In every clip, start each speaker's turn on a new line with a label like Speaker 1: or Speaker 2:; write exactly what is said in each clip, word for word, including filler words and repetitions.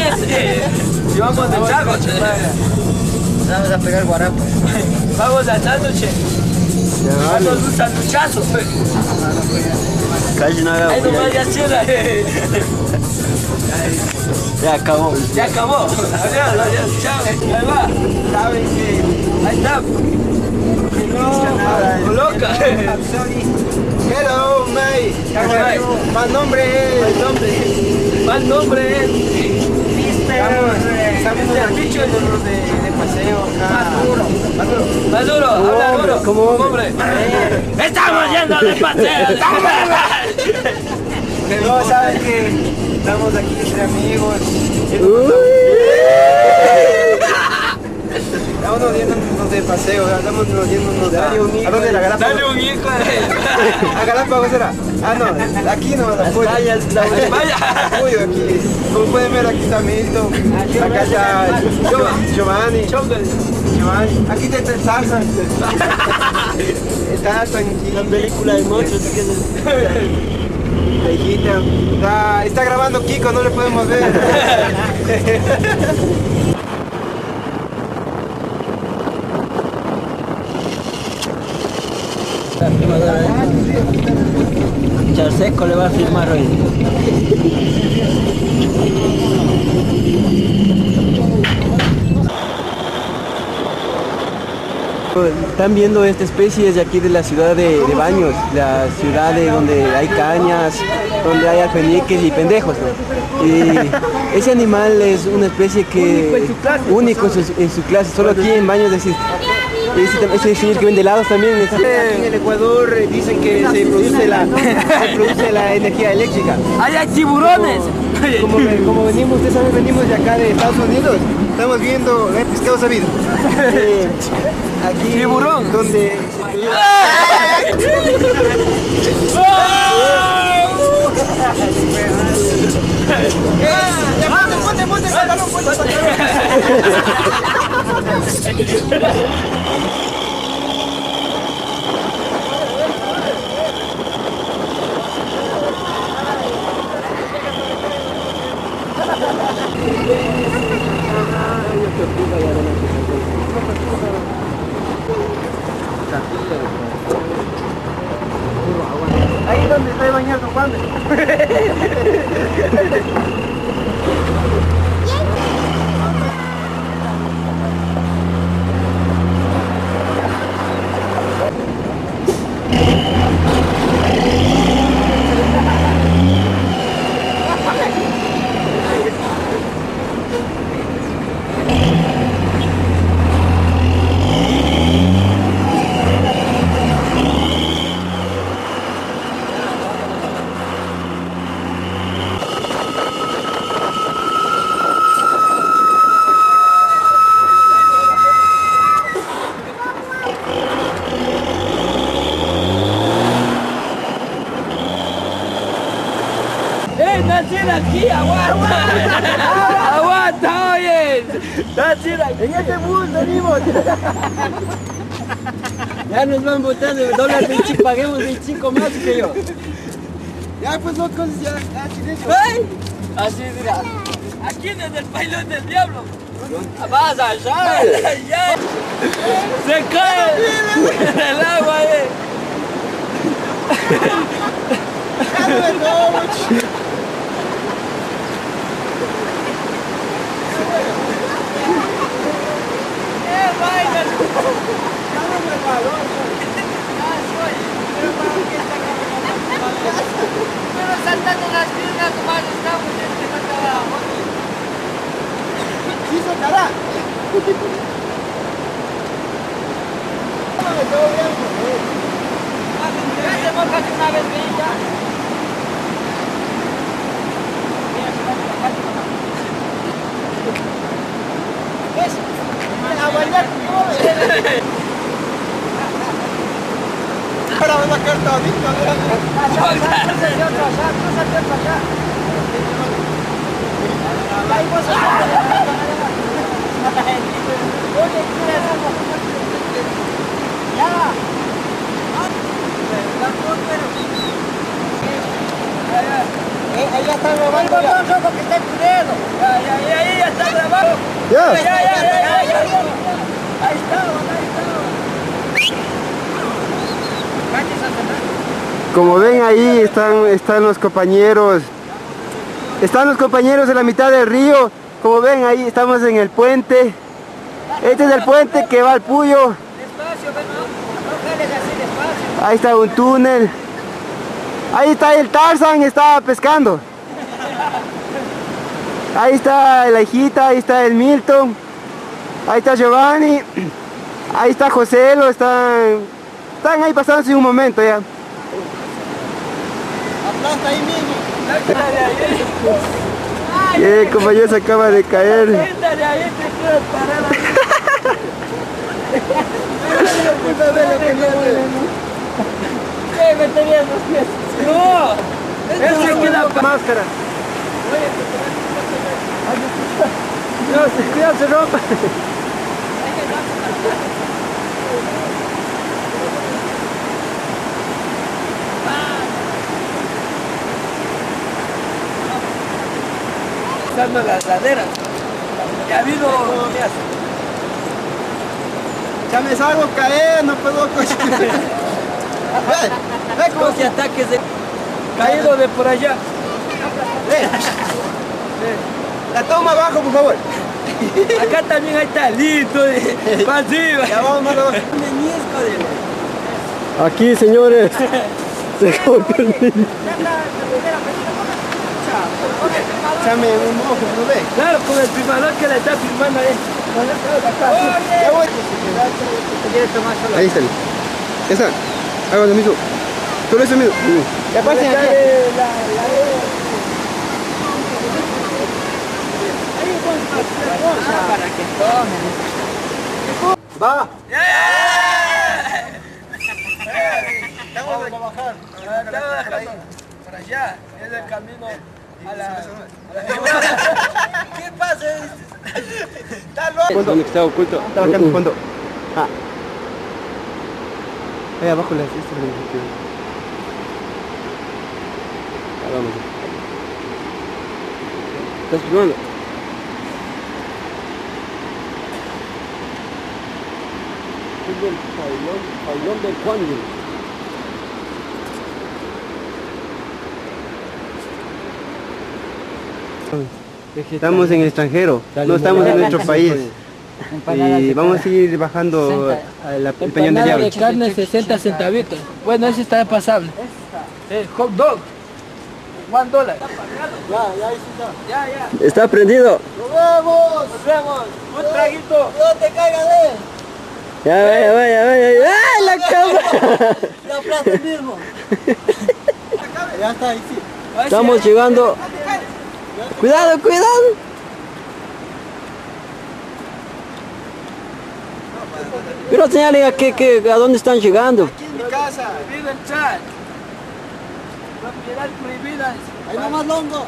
Speaker 1: este. Y vamos de trago, che.
Speaker 2: Vamos a pegar guarapo.
Speaker 1: Vamos al sándwich. Vamos un sanduchazo.
Speaker 2: Casi no haga.
Speaker 1: Ahí nomás ya cierra.
Speaker 2: Ya acabó.
Speaker 1: Ya acabó. Adiós, adiós. Chao. Ahí va.
Speaker 2: ¿Saben qué?
Speaker 1: Ahí está. No, loca.
Speaker 2: Hello, mate.
Speaker 1: Mate.
Speaker 2: Mal nombre es.
Speaker 1: Mal nombre. Mal nombre es.
Speaker 2: Estamos, estamos en el bicho de, de paseo acá. Más duro. Más duro.
Speaker 1: Más duro. Habla duro.
Speaker 2: Como hombre.
Speaker 1: Estamos yendo de paseo.
Speaker 2: No, ¿saben qué? Estamos aquí entre amigos. Estamos yéndonos de paseo, estamos yéndonos a... ¿A dónde? ¿A Galápagos?
Speaker 1: Dale un hijo.
Speaker 2: ¿A Galápagos era? Ah, no, aquí no, la Puyo.
Speaker 1: Vaya.
Speaker 2: Puyo, aquí. Como pueden ver, aquí está Milton. Acá está Giovanni. Giovanni. Aquí está el Tarzan. El Tarzan aquí.
Speaker 1: La película de monstruos.
Speaker 2: La hijita. Está, está grabando Kiko, no le podemos ver.
Speaker 1: Charseco le va a filmar hoy.
Speaker 3: Están viendo esta especie de aquí de la ciudad de, de Baños, la ciudad de donde hay cañas, donde hay alfeñiques y pendejos, ¿no? Y ese animal es una especie que único en su, en su clase, solo aquí en Baños existe. Ese, ese señor que vende helados también.
Speaker 2: En el Ecuador dicen que se produce la, se produce la energía eléctrica.
Speaker 1: ¡Ay, hay tiburones!
Speaker 2: Como, como venimos, ustedes saben, venimos de acá de Estados Unidos, estamos viendo el pescado sabido. Eh, aquí,
Speaker 1: tiburón,
Speaker 2: donde... ¡Ponte, ponte, ponte el pantalón, ponte el pantalón! Ahí donde está bañando Juan.
Speaker 1: ¡Nacir aquí! ¡Aguanta! ¡Aguanta, oye! ¡Nacir aquí!
Speaker 2: En este bus venimos.
Speaker 1: Ya nos van botando dólar veinticinco, paguemos veinticinco más que yo.
Speaker 2: Ya pues locos, ya, ya silencio.
Speaker 1: ¡Ay! Así mira. Aquí desde el pailón del diablo. Vas allá. Ya. Se cae el agua, eh. Pero saltando las piernas nomás estamos en este carajo.
Speaker 2: ¡Hizo cara!
Speaker 1: Ya se moja de una vez, ven ya.
Speaker 2: ¿Ves? A bailar. Ahora va a sacar todito. Ahí vos ya. Eh, ahí ya está robando.
Speaker 1: El botón rojo que está en tu dedo. Ya, ya, ya,
Speaker 2: Ya.
Speaker 1: Ya, ya, ya, ya, ya, ya. Ahí estamos, ahí estamos.
Speaker 2: Como ven ahí están, están los compañeros. Están los compañeros en la mitad del río. Como ven ahí estamos en el puente. Este es el puente que va al Puyo.
Speaker 1: Despacio, ven, no, no jales así despacio.
Speaker 2: Ahí está un túnel. Ahí está el Tarzan, está pescando. Ahí está la hijita, ahí está el Milton. Ahí está Giovanni. Ahí está Joselo, están, están ahí pasándose un momento ya.
Speaker 1: Aplasta ahí mismo.
Speaker 2: Y el compañero se acaba de caer.
Speaker 1: Siéntate ahí, te quedas parada. ¿Qué me tenías los pies? No, ese queda para
Speaker 2: Máscara.
Speaker 1: No, se cuidado, se rompa. Usando las laderas. Ya ha habido.
Speaker 2: Ya me salgo a caer, no puedo coger. Ve cómo
Speaker 1: Doce ataques de caído de por allá.
Speaker 2: la toma abajo, por favor.
Speaker 1: Acá también hay talito de pasiva.
Speaker 2: Ya vamos más abajo.
Speaker 1: Menisco de.
Speaker 2: Aquí, señores. Se corta el niño. Échame un ojo, ¿no ves?
Speaker 1: Claro, con el primador que le está firmando ahí.
Speaker 2: Ya voy. Ahí está. Ya está. Hago lo mismo. Solo eso mismo. Ya pasen aquí.
Speaker 1: Para que tomen.
Speaker 2: Va.
Speaker 1: Vamos a bajar. Para allá. Es el camino a la. ¿Qué pasa? Está loco.
Speaker 2: ¿Dónde está oculto? Está acá en el fondo. Ah. Ahí abajo las estas. Vamos. ¿Estás filmando?
Speaker 3: Es del pailón, pailón del Juan.
Speaker 2: Estamos en el extranjero, no estamos en nuestro país. Y vamos a ir bajando a la- el peñón del diablo.
Speaker 1: de carne sesenta centavitos. Bueno, ese está pasable. Eh, hot dog. One dólar. Ya, ya, ya, ya.
Speaker 2: Está prendido.
Speaker 1: Nos vemos. Nos vemos. Un traguito. No te caigas de él.
Speaker 2: Ya vaya, vaya, vaya. ¡Ay, la cámara!
Speaker 1: La plaza mismo. Ya está ahí, sí.
Speaker 2: Estamos llegando. Cuidado, cuidado. Pero señalen a, que, que, a dónde están llegando.
Speaker 1: Aquí en mi casa. Prohibido entrar. Propiedad prohibida. Ahí nomás longo.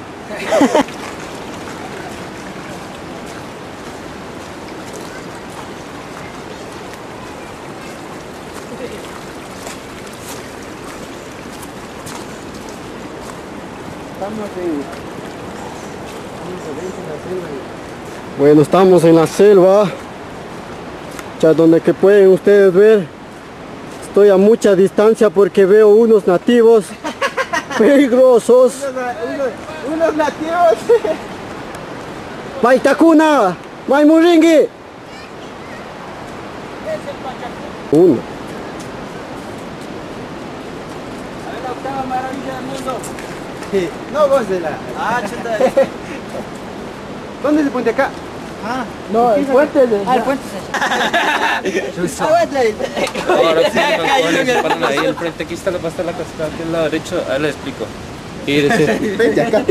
Speaker 2: Bueno, estamos en la selva. Ya donde que pueden ustedes ver. Estoy a mucha distancia porque veo unos nativos peligrosos.
Speaker 4: Unos, unos nativos.
Speaker 2: Paitakuna, Maimuringi. Uno.
Speaker 1: A ver la octava maravilla del mundo.
Speaker 4: Sí, no gócela.
Speaker 1: Ah, chuta.
Speaker 4: ¿Dónde se puente acá?
Speaker 1: No, el puente de.
Speaker 4: Ah, el puente se
Speaker 5: Ahora sí, los jóvenes se paran ahí al frente. Aquí está, va a estar la cascada, aquí al lado derecho. Ahí le explico. Y
Speaker 4: Vente acá.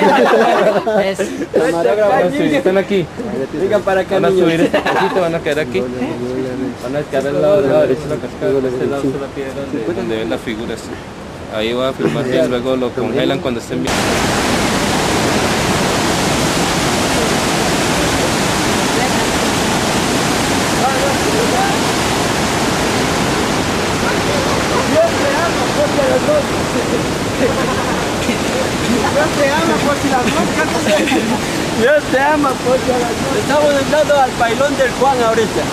Speaker 5: sí, están aquí.
Speaker 1: Venga para acá,
Speaker 5: Van a
Speaker 1: niños.
Speaker 5: subir este poquito, van a quedar aquí. Van a quedar al lado, del lado derecho de la cascada. De este lado solo piedra donde, donde ven las figuras. Ahí va a filmar y luego lo congelan cuando estén bien.
Speaker 4: Yo te amo por si las moscas.
Speaker 1: Dios Dios te ama, pocha. Estamos entrando al pailón del Juan ahorita.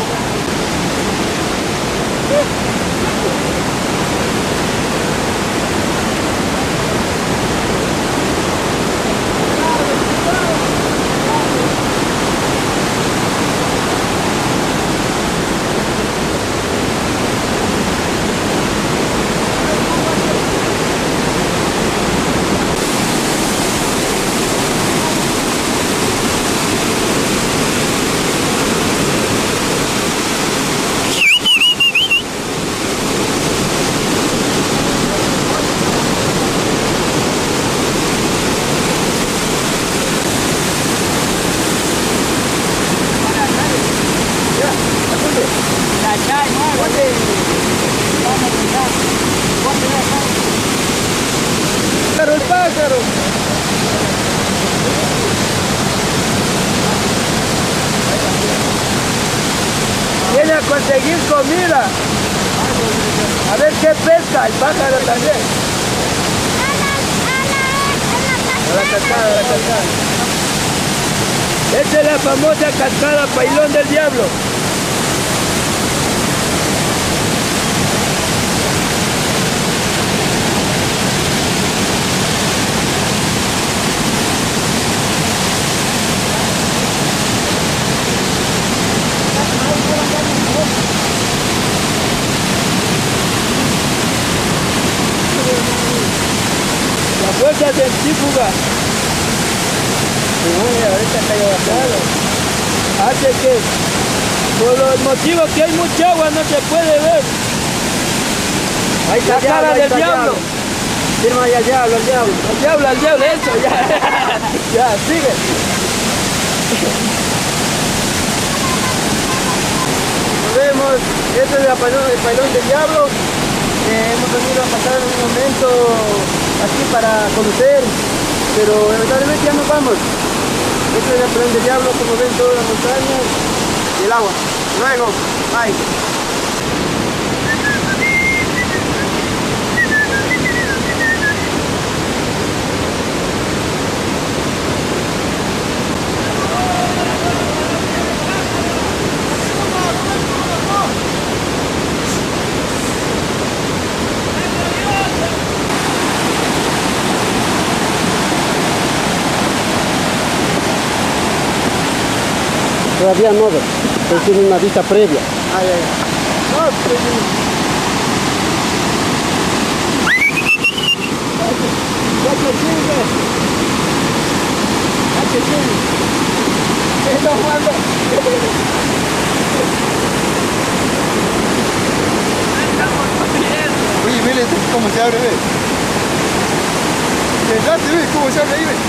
Speaker 2: ¡Pájaro, el pájaro! Viene a conseguir comida. A ver qué pesca el pájaro también. A la cascada, a la cascada. Esta es la famosa cascada Pailón del Diablo. La fuerza centrífuga hace que, por los motivos que hay mucha agua, no se puede ver. Ahí está la cara del diablo. Firma ya al diablo, al diablo. Al diablo, al diablo, eso, ya. Ya, sigue. Nos vemos. Este es el pailón, el pailón del diablo. Eh, hemos venido a pasar un momento aquí para conocer, pero lamentablemente ya nos vamos. Este es el pailón del diablo, como ven, todas las montañas y el agua. Luego, bye.
Speaker 3: Todavía no, pero tiene una vista previa.
Speaker 2: Ay, ay, ay. No, pues, ya que sigue. Ya que sigue. ¿Qué está jugando? Oye, mire cómo se abre, ve. Pensaste, ve, cómo se abre ahí, ve.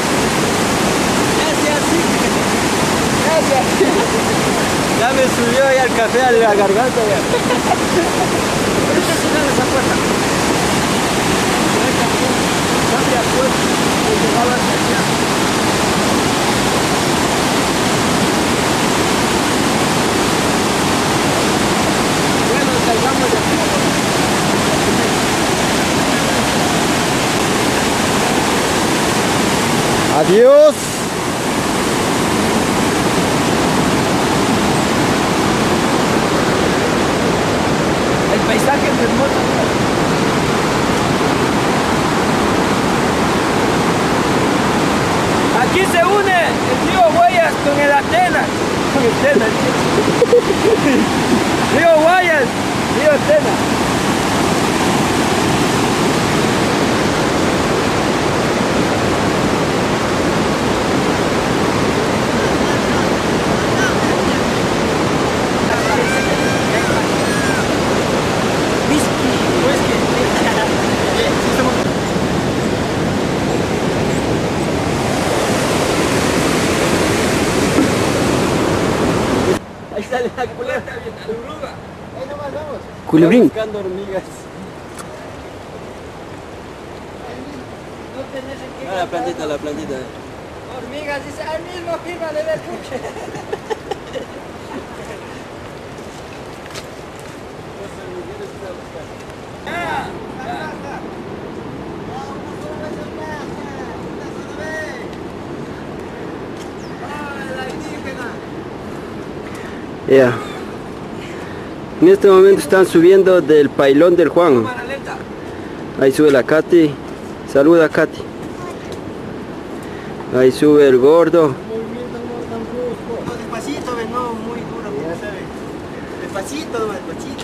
Speaker 1: Ya me subió ahí al café a la garganta ya.
Speaker 2: Ahorita se da esa puerta. Cambia puerta. Llegaba hasta allá. Bueno, salgamos de aquí.
Speaker 3: Adiós.
Speaker 2: El paisaje es hermoso. Aquí se une el río Guayas con el Atenas. Con el Atenas. Río Guayas, río Atenas.
Speaker 1: Ahí sale la culebra, la oruga.
Speaker 2: Ahí nomás vamos.
Speaker 3: Culebrín.
Speaker 1: Buscando hormigas.
Speaker 2: No tenés en qué
Speaker 1: Ah, la plantita, la plantita.
Speaker 2: hormigas, dice, al mismo firma de ver. Ya. En este momento están subiendo del pailón del Juan. Ahí sube la Katy. Saluda, Katy. Ahí sube el gordo.
Speaker 4: Despacito, ve, no muy duro, como sabe. Despacito, no, despacito.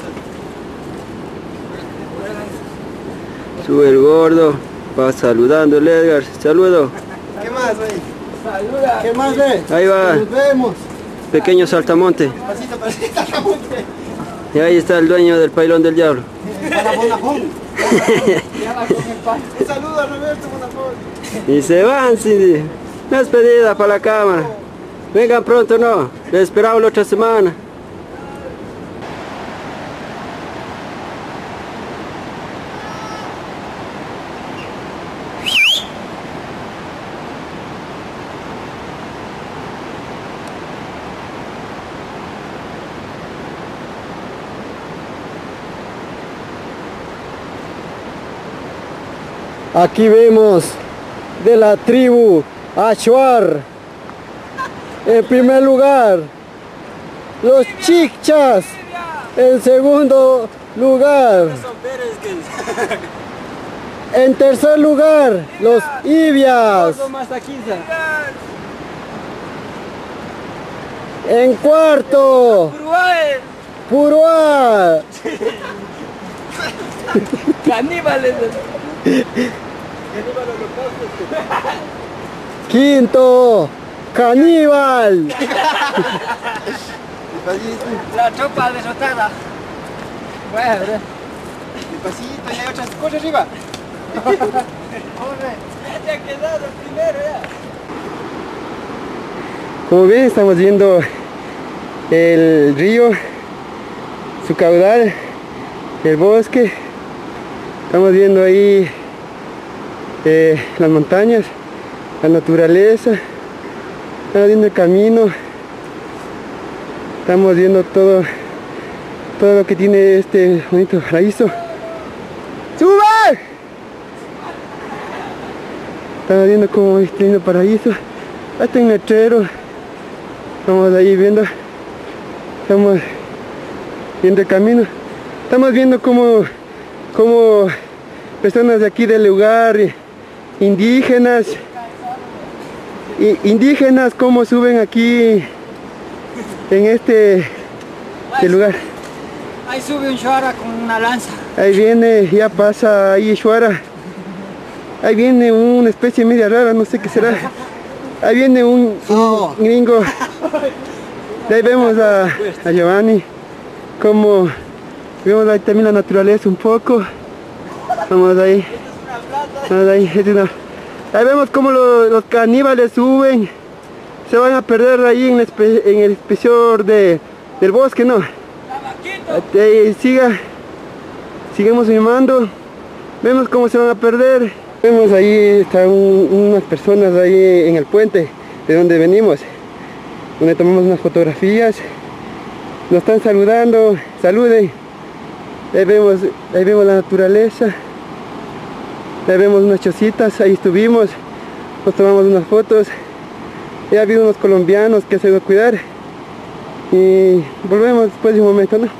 Speaker 2: Sube el gordo. Va saludando el Edgar. Saludo.
Speaker 4: ¿Qué más, güey? Saluda. ¿Qué más, ve?
Speaker 2: Ahí va.
Speaker 4: Nos vemos.
Speaker 2: Pequeño saltamonte.
Speaker 4: Despacito, despacito, saltamonte.
Speaker 2: Y ahí está el dueño del pailón del diablo.
Speaker 4: Para Bonafón. Un saludo a Roberto Bonafón.
Speaker 2: Y se van sin despedida para la cámara. Vengan pronto, ¿no? Les esperamos la otra semana. Aquí vemos de la tribu Achuar. En primer lugar, los Chichas. En segundo lugar, en tercer lugar, los Ibias. En cuarto, Puruá.
Speaker 1: Caníbales.
Speaker 2: Quinto, Caníbal.
Speaker 1: La tropa desotada. Bueno,
Speaker 4: Despacito, y hay otras cosas arriba.
Speaker 1: ya te ha quedado primero ya.
Speaker 2: Como ven, estamos viendo el río, su caudal, el bosque. Estamos viendo ahí eh, las montañas, la naturaleza. Estamos viendo el camino. Estamos viendo todo, todo lo que tiene este bonito paraíso. ¡Sube! Estamos viendo como este lindo paraíso. Hasta un letrero. Estamos ahí viendo. Estamos viendo el camino. Estamos viendo como, como personas de aquí del lugar, indígenas, indígenas como suben aquí en este, este lugar.
Speaker 1: Ahí sube un shuara con una lanza.
Speaker 2: Ahí viene, ya pasa ahí Shuara. Ahí viene una especie media rara, no sé qué será. Ahí viene un, un gringo. De ahí vemos a, a Giovanni. Como vemos ahí también la naturaleza un poco. Vamos ahí. Vamos ahí. Es una, ahí vemos como lo, los caníbales suben. Se van a perder ahí en el, espe, en el espesor de, del bosque, ¿no? Ahí siga. Seguimos filmando. Vemos cómo se van a perder. Vemos ahí están un, unas personas ahí en el puente de donde venimos, donde tomamos unas fotografías. Nos están saludando. Saluden. Ahí vemos, ahí vemos la naturaleza. Ahí vemos unas chocitas. Ahí estuvimos. Nos tomamos unas fotos. Ya ha habido unos colombianos que se han ido a cuidar. Y volvemos después de un momento, ¿no?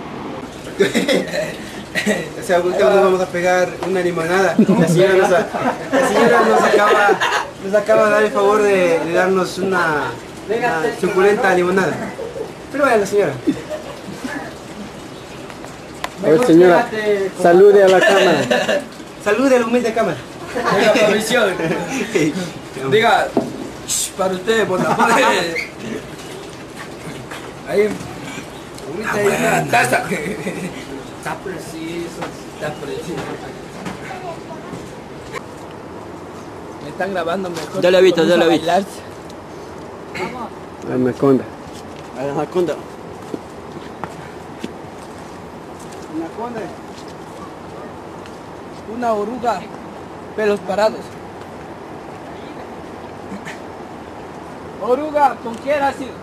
Speaker 4: O sea, ahorita nos vamos a pegar una limonada. La señora nos, la señora nos, acaba, nos acaba de dar el favor de, de darnos una, una suculenta limonada. Pero vaya la señora.
Speaker 2: A ver, señora, salude a la cámara.
Speaker 4: Salude a la humilde cámara.
Speaker 1: Diga provisión. Diga, shh, para usted, por la madre. Ahí. Ahí una taza. Está preciso, está preciso. Me están grabando mejor.
Speaker 2: Ya lo he visto, ya lo he visto.
Speaker 1: Bailar.
Speaker 2: Anaconda.
Speaker 3: Anaconda.
Speaker 1: Anaconda. Una oruga, pelos parados. Oruga, ¿con quién ha sido?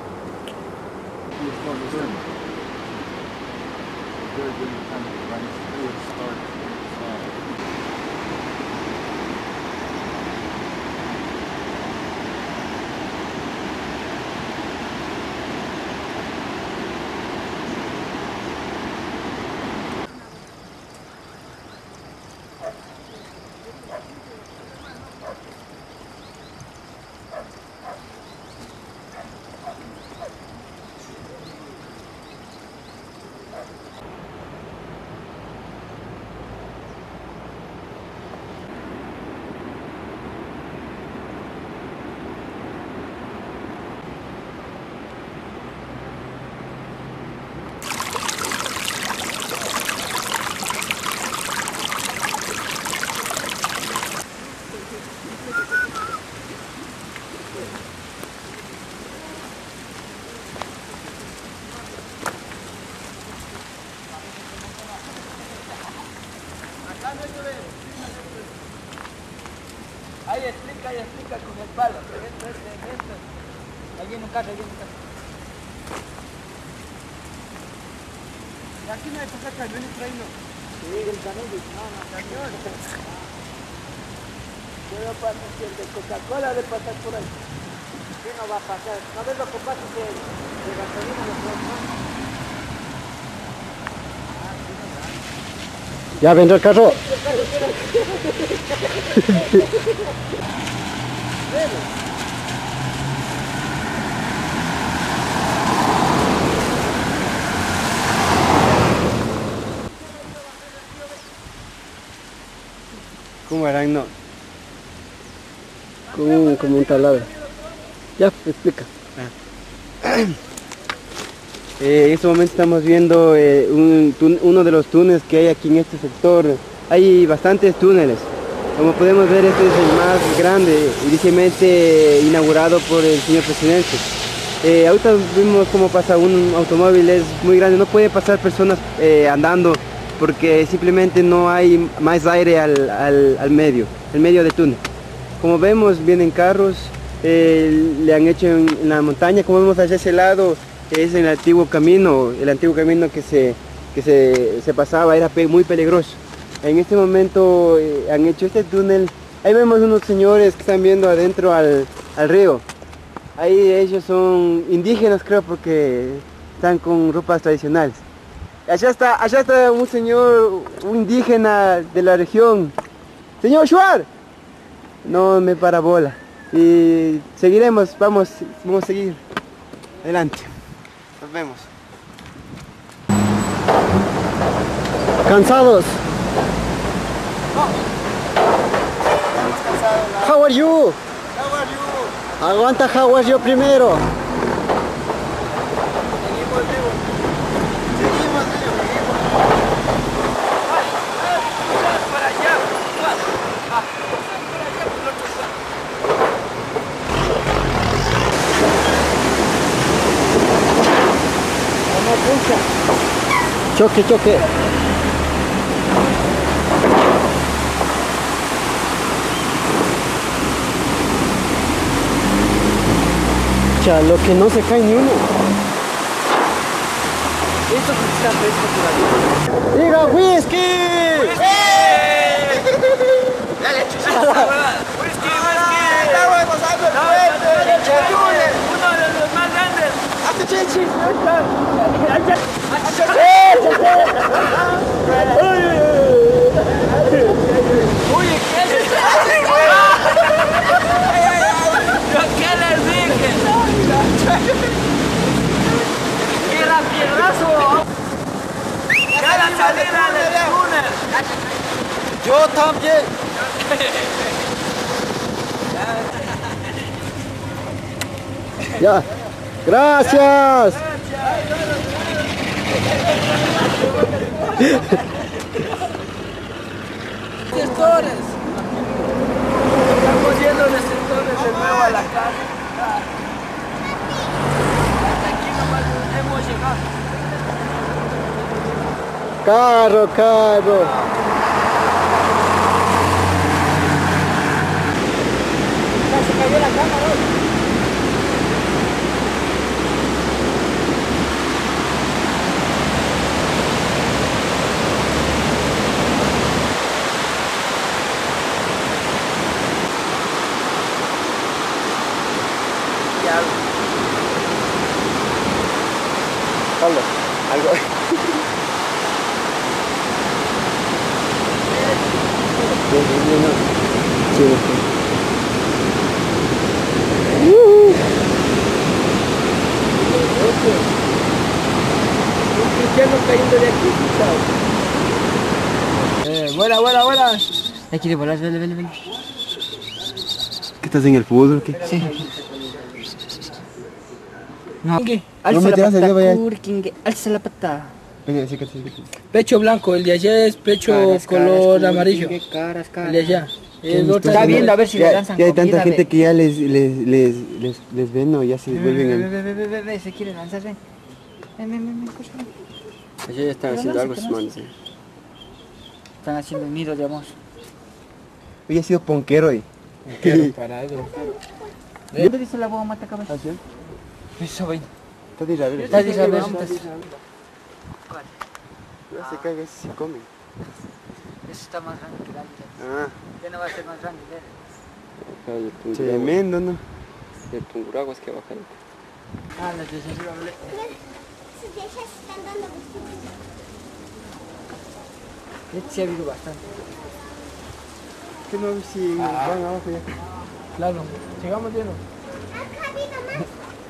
Speaker 1: palos. Esto, esto, esto. Ahí viene un carro, ahí viene un carro.
Speaker 2: Aquí no hay que pasar camiones trayendo.
Speaker 1: Sí, el camión. No, no, camión. Pero para si el de Coca-Cola de pasar por ahí. ¿Qué no va a pasar? ¿No ves lo que pasa que de gasolina lo traen?
Speaker 2: Ya vendrá el carro.
Speaker 3: ¿Cómo harán? No.
Speaker 2: Como un, como un taladro. Ya, explica.
Speaker 3: Eh, en este momento estamos viendo eh, un tun- uno de los túneles que hay aquí en este sector. Hay bastantes túneles. Como podemos ver, este es el más grande, inicialmente inaugurado por el señor presidente. Eh, ahorita vimos cómo pasa un automóvil, es muy grande, no puede pasar personas eh, andando porque simplemente no hay más aire al, al, al medio, el medio del túnel. Como vemos, vienen carros, eh, le han hecho en, en la montaña, como vemos hacia ese lado, es el antiguo camino, el antiguo camino que se, que se, se pasaba, era pe- muy peligroso. En este momento eh, han hecho este túnel, ahí vemos unos señores que están viendo adentro al, al río. Ahí ellos son indígenas, creo, porque están con ropas tradicionales. Allá está, allá está un señor, un indígena de la región. Señor Shuar, no me para bola. Y seguiremos, vamos, vamos a seguir. Adelante. Nos vemos.
Speaker 2: Cansados. How are you?
Speaker 4: How are you?
Speaker 2: Aguanta, how are you primero.
Speaker 4: Seguimos vivos. Seguimos vivos.
Speaker 1: Para allá.
Speaker 2: Choque, choque. Ya, lo que no se cae ni uno.
Speaker 1: Esto está fresco por ahí.
Speaker 2: ¡Diga whisky!
Speaker 1: Dale, chucha. Whisky, whisky.
Speaker 4: Estamos pasando el puente.
Speaker 1: Uno de los más grandes.
Speaker 4: Hace chichi.
Speaker 1: Oye, ¿qué les ¿Yo qué les dije? ¡Era piedrazo! ¡Ya la salida del túnel!
Speaker 2: Yo también. Ya. Gracias.
Speaker 1: Sectores. Estamos yendo de sectores de nuevo a la casa. Hasta aquí nomás hemos llegado.
Speaker 2: Carro, carro.
Speaker 1: Se cayó la cámara hoy.
Speaker 3: Pablo, algo.
Speaker 2: Sí,
Speaker 1: Un cristiano cayendo de aquí, chao. Eh, buena, buena, buena. Hay que ir volar, vele, vele, vele.
Speaker 3: ¿Qué estás en el fútbol o qué?
Speaker 1: Sí. No.
Speaker 3: No me te vas a ir, vaya.
Speaker 1: Alza la pata.
Speaker 3: Venga, sí, sí, sí.
Speaker 1: Pecho blanco, el de allá es pecho
Speaker 6: Caras,
Speaker 1: color
Speaker 6: caras,
Speaker 1: amarillo.
Speaker 6: Caras, caras.
Speaker 1: El de allá. El otro
Speaker 6: Está
Speaker 1: es-
Speaker 6: viendo a ver si le
Speaker 3: Ya,
Speaker 6: lanzan
Speaker 3: ya hay tanta
Speaker 6: comida,
Speaker 3: gente
Speaker 6: ve.
Speaker 3: que ya les, les, les, les, les ven o ya se
Speaker 6: Ve,
Speaker 3: vuelven
Speaker 6: ve,
Speaker 3: a...
Speaker 6: ve, ve, ve, ve, ve, se quiere lanzar, ven. Ven, ven, ven, ven, por favor.
Speaker 3: Allá ya están haciendo algo sus manos. eh.
Speaker 6: Están haciendo un nido de amor.
Speaker 3: Hoy ha sido ponquero hoy.
Speaker 1: Qué parado.
Speaker 6: ¿Dónde dice la boba mata cabeza?
Speaker 3: ¿Así?
Speaker 1: Eso, ven.
Speaker 3: Está de Israel.
Speaker 6: Está de Israel.
Speaker 3: No se caga, ese se come.
Speaker 6: Eso está más grande que la vida.
Speaker 3: Ah,
Speaker 6: Ya no va a ser más grande. ¿Ver?
Speaker 3: tremendo, ¿no?
Speaker 5: El Tungurahua es que baja.
Speaker 6: Ah, las de arriba.
Speaker 7: Sus viejas están dando vestidos.
Speaker 6: Este sí ha habido bastante.
Speaker 3: ¿Qué no ves si van abajo ya?
Speaker 1: Claro, llegamos lleno.
Speaker 7: Acá ha habido más.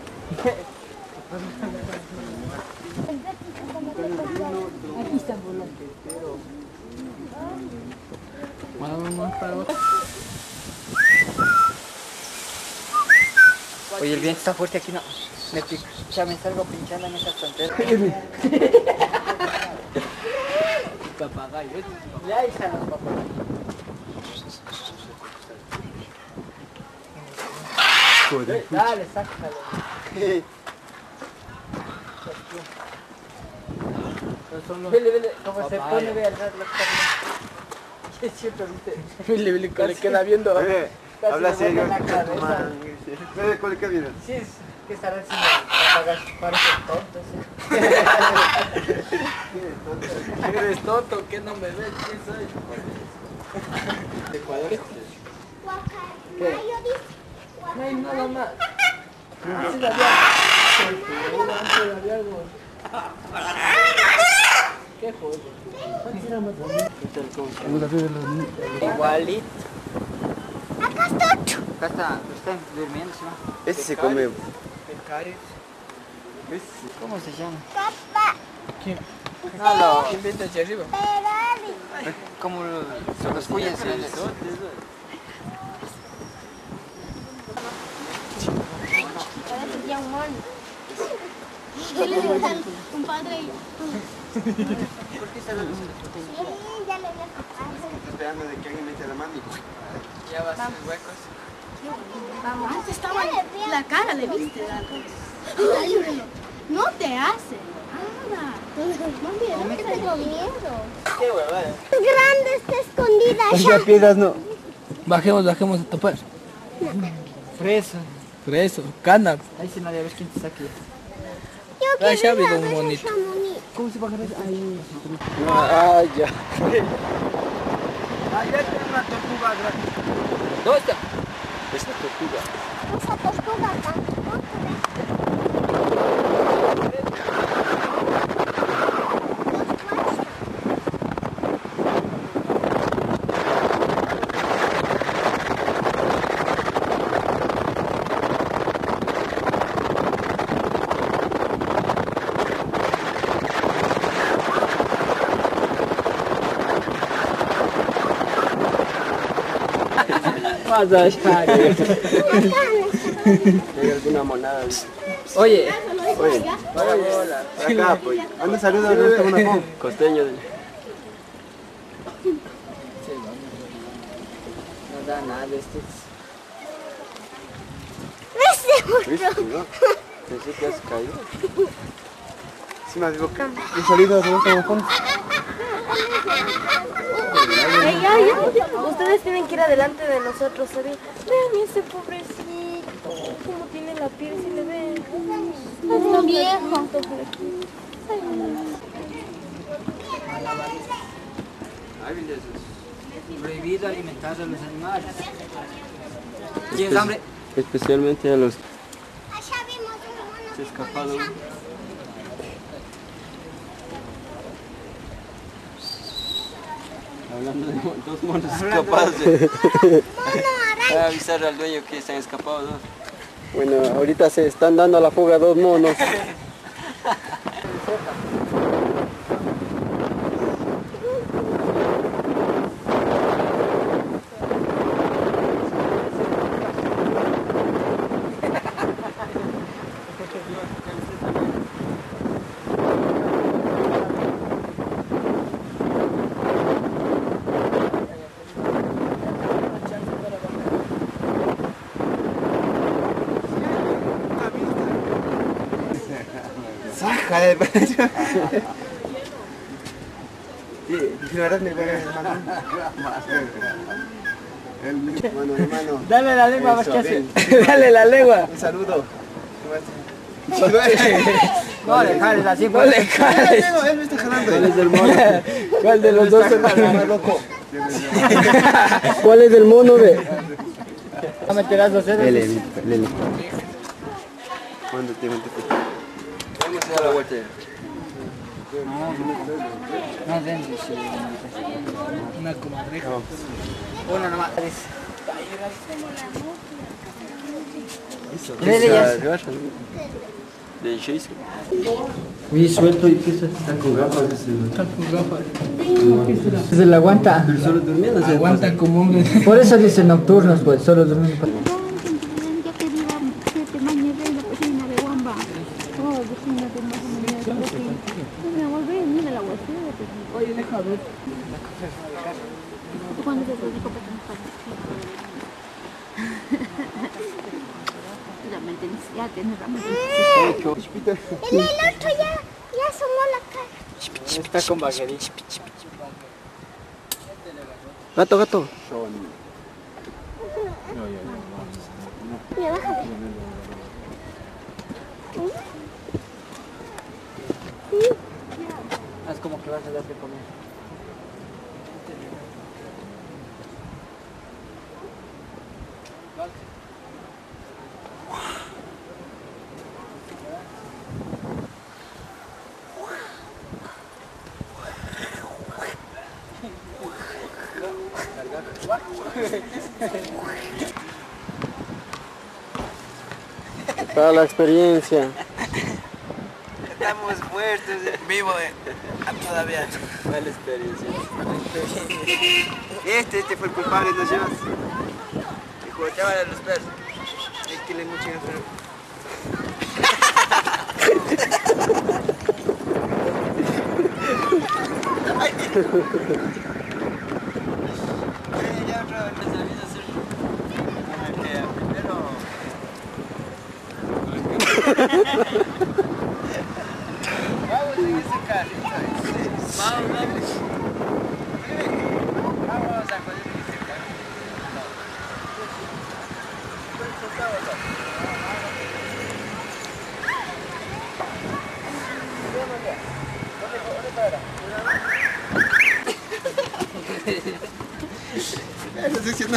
Speaker 6: Aquí está el volante.
Speaker 1: Vamos para abajo.
Speaker 6: Oye, el viento está fuerte aquí, no. Me pico. Ya me salgo pinchando en esas tonteras. Papagayo. Ya ahí están los papagayos. Dale, sácalo. Vele, vele, como se pone, ve al rato lo que está viendo. Es cierto, viste.
Speaker 1: Vile, vile, que le queda viendo.
Speaker 3: Eh,
Speaker 6: Casi
Speaker 3: habla
Speaker 6: me
Speaker 3: serio.
Speaker 6: vuelve la cabeza.
Speaker 3: Eh, ¿cuál es que viene?
Speaker 6: Sí, es que estará haciendo papagayos, parecen tontos. ¿eh?
Speaker 1: Eres tonto, que no me ves, ¿quién soy?
Speaker 7: Guacamayo dice.
Speaker 1: No hay nada más. ¿Qué joder?
Speaker 6: Igualito.
Speaker 7: Acá está otro.
Speaker 6: Acá está, están durmiendo, ¿sí?
Speaker 3: Ese se come.
Speaker 6: ¿Cómo se llama?
Speaker 7: Papá.
Speaker 1: ¿Quién?
Speaker 6: No, lo,
Speaker 1: ¿Quién vente hacia arriba?
Speaker 7: Ferrari.
Speaker 6: como son los cuyas.
Speaker 7: Parece ya un mono. ¿Qué le digo al compadre?
Speaker 6: ¿Por qué está la luz?
Speaker 7: Sí, ya le voy a tocar.
Speaker 3: Esperando de que alguien mete la mano.
Speaker 6: Ya va a ser huecos.
Speaker 7: Vamos. Antes estaba la cara, le viste. No te hace. Nada. Mami, no tengo miedo.
Speaker 6: Qué huevada.
Speaker 7: Grande está escondida
Speaker 3: Esas
Speaker 7: allá.
Speaker 3: piedras no.
Speaker 1: Bajemos, bajemos a topar.
Speaker 6: Fresa.
Speaker 1: Preso, cana.
Speaker 6: Ahí se nadie a ver quién te saque.
Speaker 7: Yo
Speaker 1: Ah, ya ha
Speaker 7: quiero ir
Speaker 1: habido
Speaker 7: a
Speaker 1: un
Speaker 7: ver
Speaker 1: monito.
Speaker 7: a Chamonix.
Speaker 6: ¿Cómo se baja eso? Ahí.
Speaker 3: Ah, ya.
Speaker 6: Allá está una tortuga grande.
Speaker 1: ¿Dónde está?
Speaker 3: Esta tortuga.
Speaker 7: Esa tortuga acá.
Speaker 1: Vas a echar.
Speaker 3: Hay alguna monada.
Speaker 6: Oye.
Speaker 3: Oye,
Speaker 6: Hola, hola.
Speaker 3: por acá, pues. Anda, saluda a nuestro monafón. Costeño.
Speaker 6: No da nada este.
Speaker 3: ¿Viste, no? Pensé que has caído. Sí, me equivoqué. Un saludo a nuestro monafón.
Speaker 8: Ay, ay, ay, ustedes tienen que ir adelante de nosotros, ¿saben? Vean ese pobrecito, cómo tiene la piel, si le ven. Está viejo.
Speaker 6: Prohibido alimentar a los animales. ¿Tienes hambre?
Speaker 5: Especialmente a los
Speaker 7: Allá vimos un mono.
Speaker 5: que escapado. Hablando de dos monos escapados. De... Voy a avisar al dueño que están escapados. ¿No?
Speaker 3: Bueno, ahorita se están dando a la fuga dos monos. Sácale, sí, la verdad me voy a
Speaker 2: Mano, hermano.
Speaker 6: Dale la lengua, más
Speaker 2: Eso,
Speaker 6: que hace.
Speaker 2: ven.
Speaker 6: Dale la lengua.
Speaker 2: Un saludo.
Speaker 6: No le jales así,
Speaker 2: No le jales. Él me está jalando.
Speaker 3: ¿Cuál es el mono?
Speaker 6: ¿Cuál de los dos es el
Speaker 2: loco?
Speaker 6: ¿Cuál es el mono, ve? ¿A meterás los dedos?
Speaker 3: Lele, Lele.
Speaker 2: ¿Cuándo te metes?
Speaker 4: Vamos a dar la vuelta.
Speaker 6: No, dentro, sí. Una comadreja. Una nomás. Lele, ya.
Speaker 4: De seis.
Speaker 3: Oye, suelto y pienso que está con gafas. Está
Speaker 6: con gafas. Se le aguanta.
Speaker 3: Pero solo durmiendo se
Speaker 6: aguanta como hombre. Por eso dicen nocturnos, pues, solo durmiendo.
Speaker 8: Oye, deja ver. ¿Cuándo se publicó ya tienes ramón. El otro ya, ya asomó la cara.
Speaker 6: Está con vaquerito.
Speaker 3: Gato, gato.
Speaker 8: Ya, bájale.
Speaker 6: Es como que vas a darte comer.
Speaker 3: Para la experiencia.
Speaker 4: Estamos muertos, vivo todavía.
Speaker 3: Para la experiencia.
Speaker 4: Este, este fue el culpable, ¿no llevas? Dijo, llévale a los perros. Es que le mucho Vamos en ese carrito. Vamos, vamos. Vamos a coger ese carrito.
Speaker 2: No estoy diciendo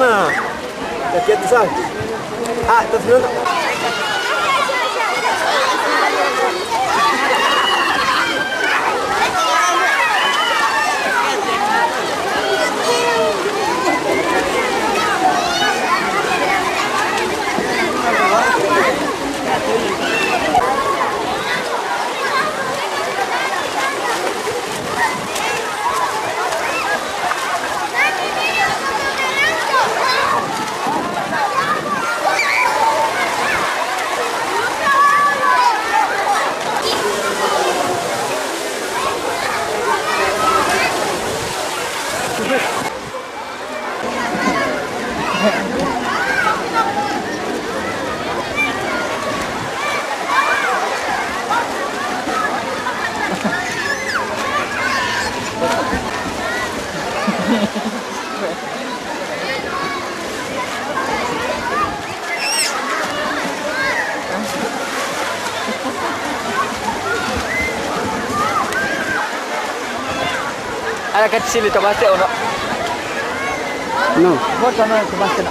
Speaker 2: una... Aquí tú sabes. Ah, ¿estás filmando?
Speaker 6: ¿A la cachi le tomaste o no?
Speaker 2: No.
Speaker 6: ¿Vos no le tomaste? No.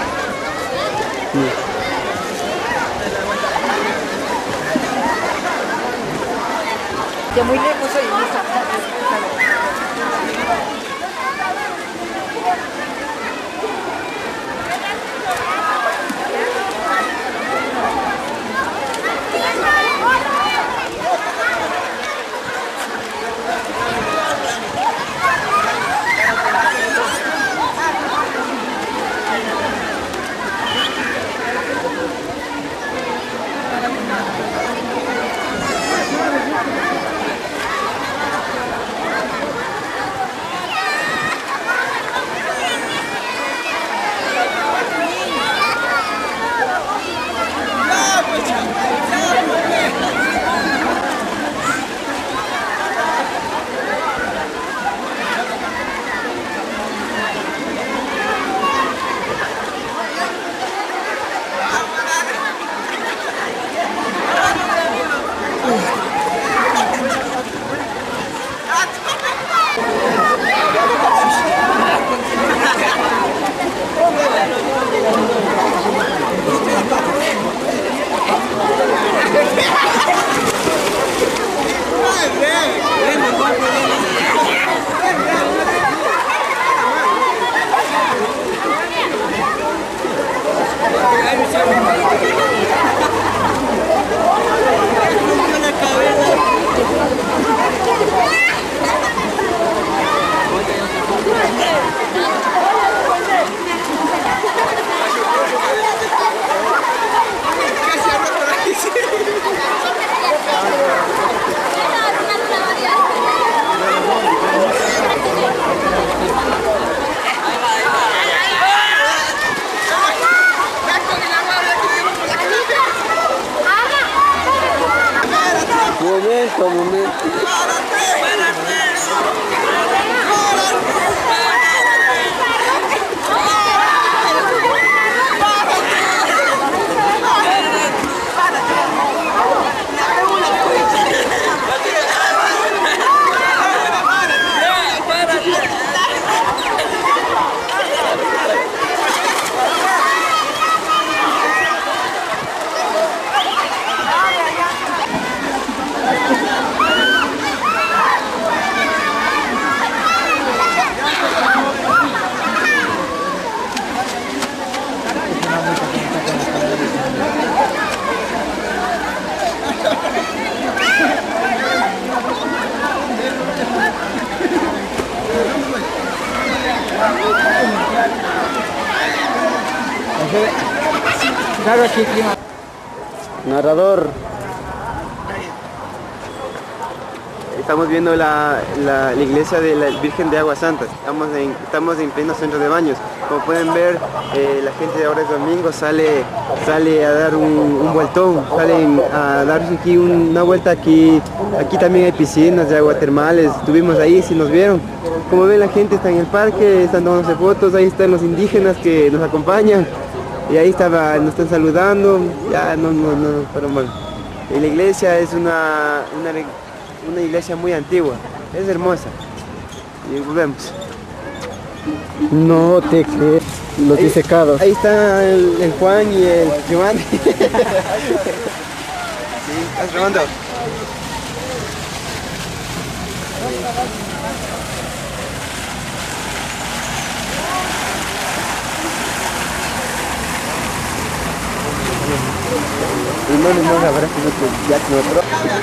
Speaker 6: Ya muy lejos soy.
Speaker 2: Momento, momento.
Speaker 6: Claro, aquí clima.
Speaker 2: Narrador.
Speaker 4: Estamos viendo la, la, la iglesia de la Virgen de Aguas Santas. Estamos en, estamos en pleno centro de Baños. Como pueden ver, eh, la gente de ahora es domingo, sale, sale a dar un, un vueltón, salen a dar aquí una vuelta. Aquí, aquí también hay piscinas de agua termales. Estuvimos ahí, si nos vieron. Como ven, la gente está en el parque, están tomándose fotos. Ahí están los indígenas que nos acompañan. Y ahí estaba, nos están saludando. Ya no, no, no, pero bueno. Y la iglesia es una, una una iglesia muy antigua, es hermosa. Y volvemos.
Speaker 2: No te crees. Los disecados.
Speaker 3: Ahí está el, el Juan y el Giovanni. Sí, ¿estás grabando? No, no, no, habrá que ya que otro.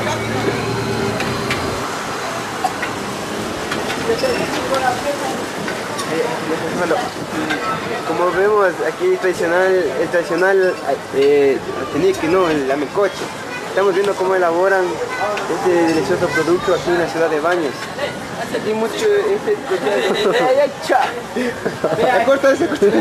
Speaker 3: Como vemos aquí tradicional, el tradicional eh, tenique, ¿no? El amecoche. Estamos viendo cómo elaboran este delicioso producto aquí en la ciudad de Baños. Aquí mucho este ya corta ese corta.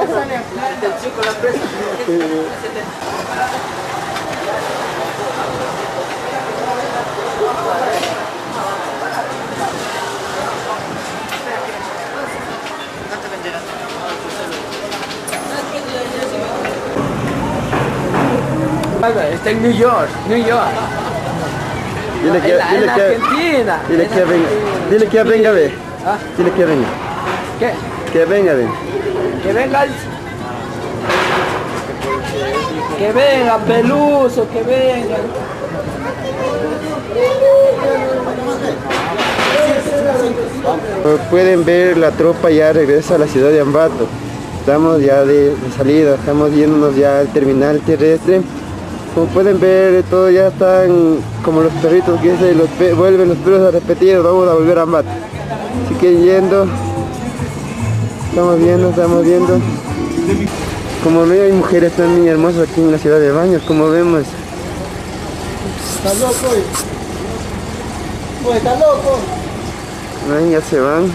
Speaker 1: Está en New York, New York.
Speaker 2: Dile que,
Speaker 1: en la,
Speaker 2: dile
Speaker 1: en la
Speaker 2: que,
Speaker 1: Argentina.
Speaker 2: dile que venga, dile que venga, ve.
Speaker 1: ¿Ah?
Speaker 2: Dile que venga.
Speaker 1: ¿Qué?
Speaker 2: Que venga, ve.
Speaker 1: Que venga el... Que venga Peluso, que venga.
Speaker 2: Como pueden ver, la tropa ya regresa a la ciudad de Ambato. Estamos ya de, de salida, estamos yéndonos ya al terminal terrestre. Como pueden ver, todos ya están como los perritos que se los pe vuelven los perros a repetir, vamos a volver a Ambato. Así que yendo, estamos viendo, estamos viendo. Como ven, hay mujeres también hermosas aquí en la ciudad de Baños, como vemos.
Speaker 6: Está loco, pues está loco.
Speaker 2: Ven, ya se van.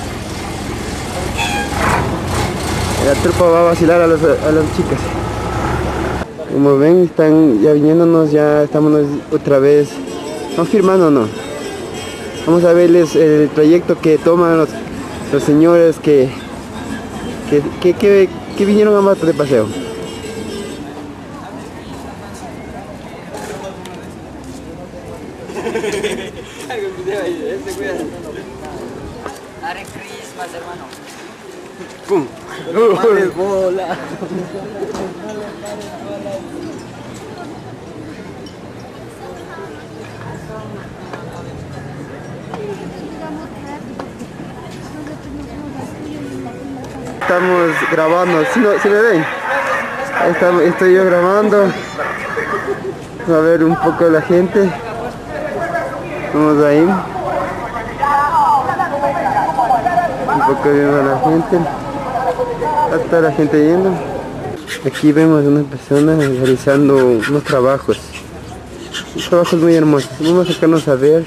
Speaker 2: La tropa va a vacilar a, los, a las chicas. Como ven, están ya viniéndonos, ya estamos otra vez confirmándonos. Vamos a verles el trayecto que toman los, los señores que, que, que, que, que vinieron a Ambato de paseo.
Speaker 6: Merry Christmas, hermano.
Speaker 2: ¡Pum!
Speaker 1: Madre bola.
Speaker 2: Estamos grabando, ¿sí, no, ¿sí me ven? Ahí está, estoy yo grabando. A ver un poco la gente. Vamos ahí. Un poco viendo a la gente. Hasta la gente yendo. Aquí vemos a una persona realizando unos trabajos. Unos trabajos muy hermosos. Vamos a acercarnos a ver.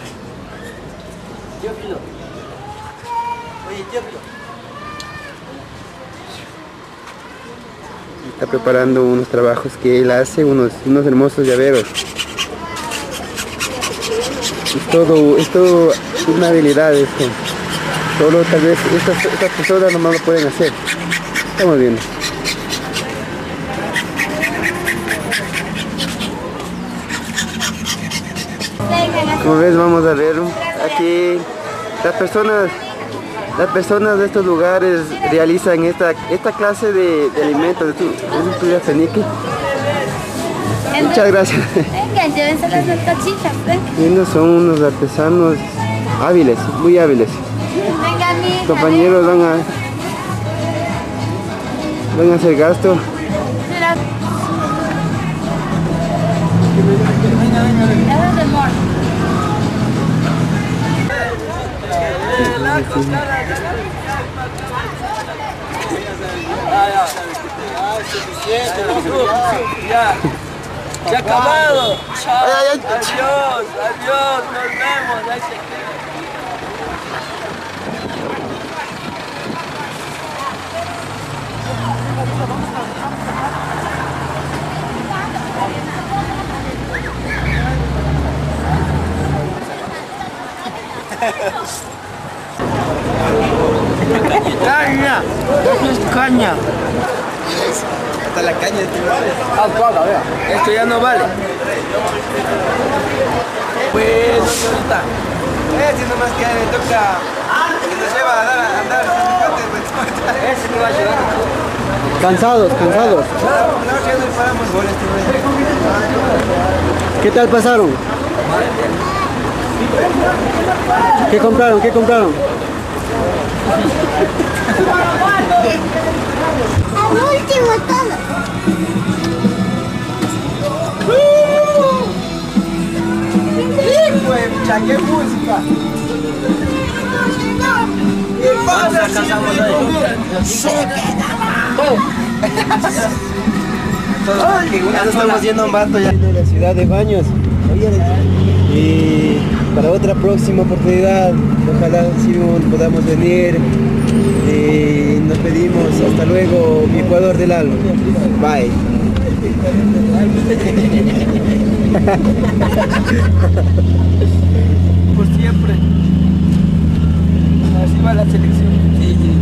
Speaker 2: Está preparando unos trabajos que él hace, unos, unos hermosos llaveros. Es todo, es todo una habilidad esto. Solo tal vez estas, estas personas nomás lo pueden hacer. Estamos viendo. Como ves, vamos a ver aquí las personas, las personas de estos lugares realizan esta, esta clase de, de alimentos. ¿Es un tuyo fenique? Muchas gracias.
Speaker 7: Venga, llévense las salchichas, venga.
Speaker 2: Ellos son unos artesanos hábiles, muy hábiles.
Speaker 7: Venga, mi hija.
Speaker 2: Compañeros van a, van a hacer gasto.
Speaker 7: Mira. Ya ves el mor.
Speaker 1: Ya, se ha acabado. Chao. Adiós, adiós, nos vemos. Ahí se queda. Caña, esto es caña.
Speaker 3: Hasta la caña de tu madre.
Speaker 1: Ah, paga, vea. Esto ya no vale. Pues, señorita.
Speaker 3: Ese nomás que me toca, que nos lleva a dar a andar.
Speaker 1: Ese me va a ayudar.
Speaker 2: Cansados, cansados. ¿Qué tal pasaron? ¿Qué compraron? ¿Qué compraron?
Speaker 7: Al último todo.
Speaker 2: ¡Qué música! ¿Qué pasa?
Speaker 3: Ya estamos yendo a un vato ya de la ciudad de Baños. Y para otra próxima oportunidad, ojalá si podamos venir. Y nos pedimos hasta luego, mi Ecuador del alma. Bye.
Speaker 6: Por siempre. Así va la selección. Sí, sí.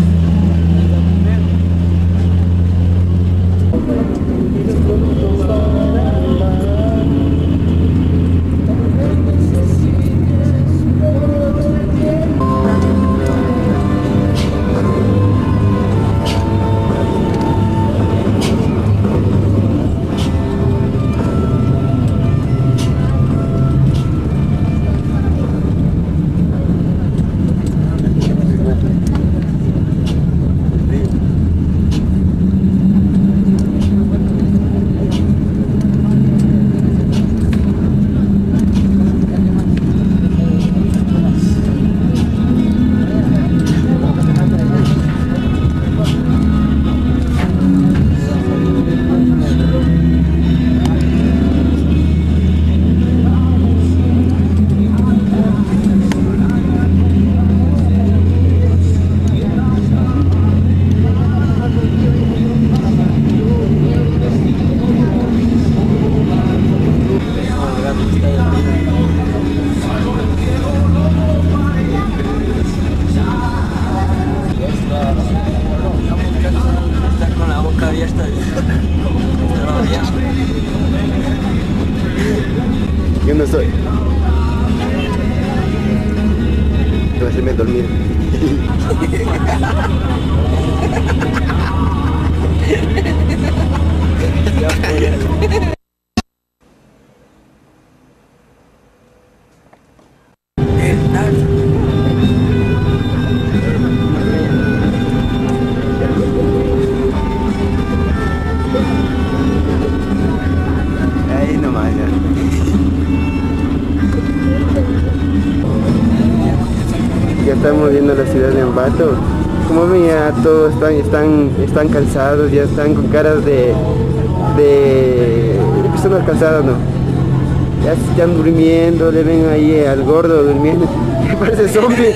Speaker 3: Yo no soy. Te va a hacerme dormir. Ahí nomás ya. Ya estamos viendo la ciudad de Ambato. Como ven, ya todos están, están, están cansados, ya están con caras de, de, de personas cansadas, ¿no? Ya están durmiendo, le ven ahí al gordo durmiendo, parece zombie.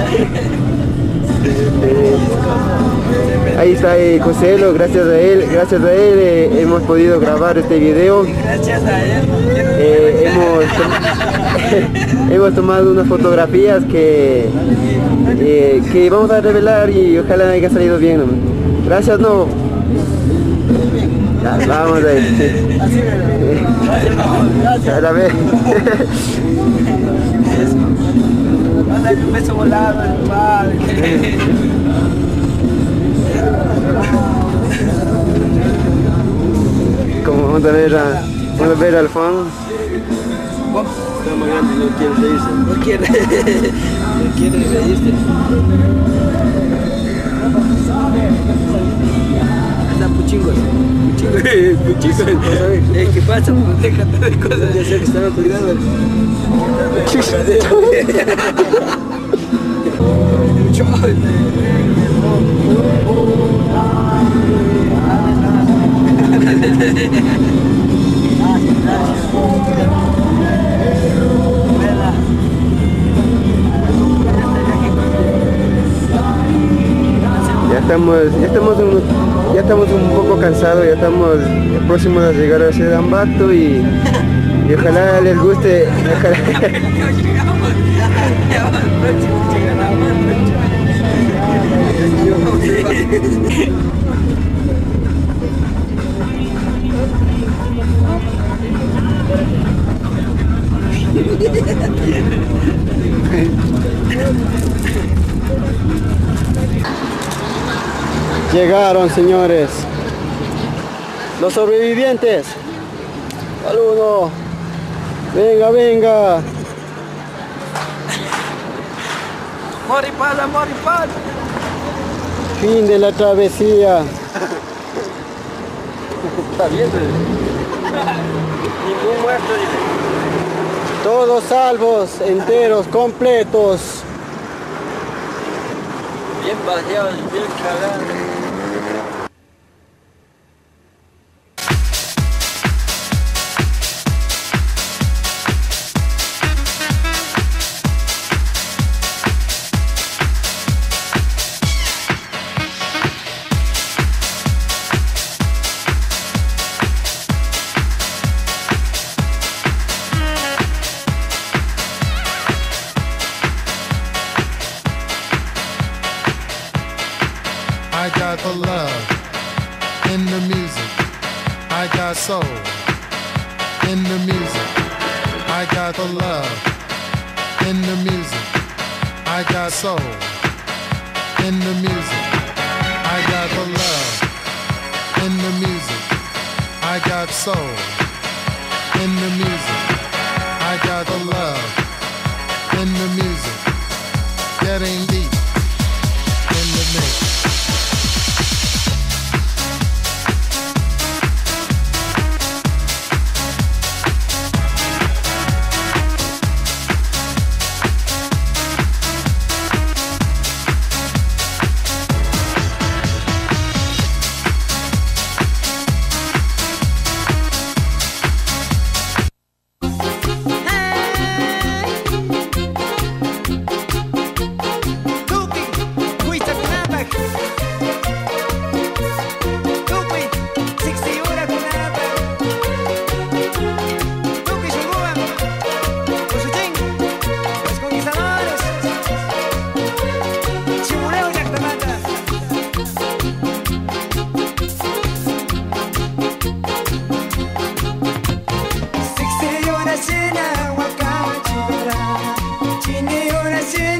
Speaker 3: Eh, ahí está eh, Joselo, gracias a él, gracias a él eh, hemos podido grabar este video.
Speaker 6: Gracias a él.
Speaker 3: Eh, hemos, hemos tomado unas fotografías que, eh, que vamos a revelar y ojalá haya salido bien, ¿no? Gracias, no. Ya, vamos a ver. A la vez.
Speaker 6: Manda un beso volado al padre.
Speaker 3: Como vamos a ver a, vamos a ver al Juan.
Speaker 2: Está más grande, no quiere reírse.
Speaker 6: No quiere, no quiere reírse. Está puchingos. Puchingos. Puchingos. ¿Qué pasa? Déjate de cosas.
Speaker 2: Ya sé que estaba cuidado.
Speaker 6: Mucho.
Speaker 3: Ya estamos, ya estamos, un, ya estamos un poco cansados, ya estamos próximos a llegar a la ciudad de Ambato y, y ojalá les guste. Ojalá.
Speaker 2: Llegaron, señores. Los sobrevivientes. Saludo. Venga, venga.
Speaker 1: Moripala, moripala.
Speaker 2: Fin de la travesía.
Speaker 1: Está bien. Ningún muerto.
Speaker 2: Todos salvos, enteros, completos.
Speaker 1: Bien vaciados, bien cagados.
Speaker 9: I got the love in the music. I got soul in the music. I got the love in the music. I got soul in the music. I got the love in the music. I got soul in the music. I got the love in the music. Getting deep in the mix.
Speaker 10: Chini una